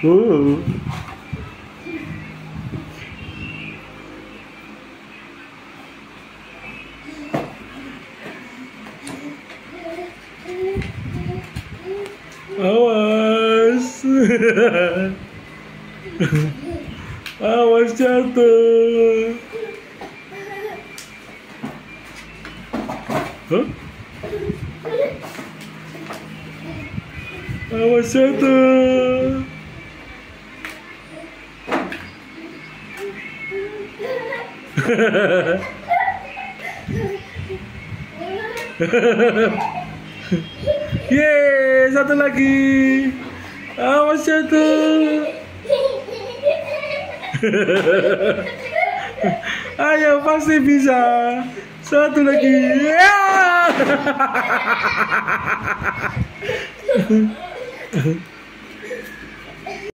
Uh. Awas. Awas jatuh. Huh? Awas jatuh. Yeay, satu lagi. Awas jatuh. Ayo, pasti bisa. Satu lagi. Ya.